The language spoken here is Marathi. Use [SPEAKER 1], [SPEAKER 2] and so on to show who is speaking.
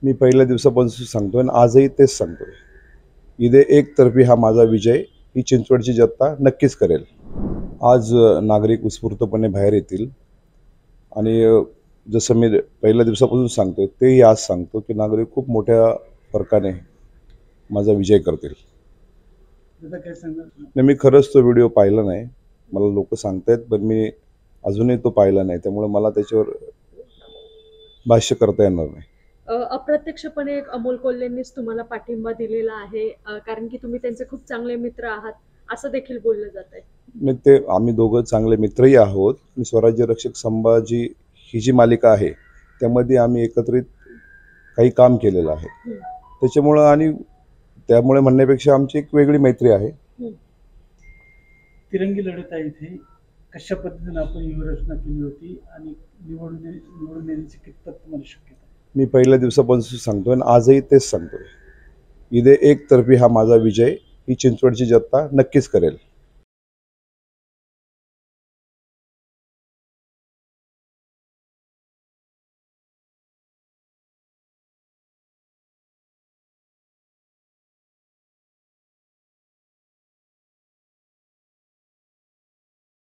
[SPEAKER 1] मी पहिल्या दिवसापासून सांगतोय आणि आजही तेच सांगतोय. इथे एकतर्फी हा माझा विजय ही चिंचवडची जनता नक्कीच करेल. आज नागरिक उत्स्फूर्तपणे बाहेर येतील आणि जसं मी पहिल्या दिवसापासून सांगतोय तेही आज सांगतो की नागरिक खूप मोठ्या फरकाने माझा विजय करतील. नाही, मी खरंच तो व्हिडिओ पाहिला नाही. मला लोक सांगतायत पण मी अजूनही तो पाहिला नाही, त्यामुळे मला त्याच्यावर भाष्य करता येणार नाही.
[SPEAKER 2] अप्रत्यक्षपणे एक अमोल कोल्हेंनीच तुम्हाला पाठिंबा दिलेला आहे, कारण की तुम्ही त्यांचे खूप चांगले मित्र आहात असं देखील बोललं जात आहे.
[SPEAKER 1] मी ते आम्ही दोघं चांगले मित्रही आहोत आणि स्वराज्य रक्षक संभाजी ही जी मालिका आहे त्यामध्ये आम्ही एकत्रित काही काम केलेलं आहे. त्याच्यामुळं आणि त्यामुळे म्हणण्यापेक्षा आमची एक वेगळी मैत्री आहे.
[SPEAKER 3] तिरंगी लढत आहे इथे. कशा पद्धतीने आपण व्यूहरचना केली होती आणि निवडून येण्याची कितपत तुम्हाला शक्यता आहे?
[SPEAKER 1] मी पहिल्या दिवसापासून सांगतोय आणि आजही तेच सांगतोय. इथे एकतर्फी हा माझा विजय ही चिंचवडची जनता नक्कीच करेल.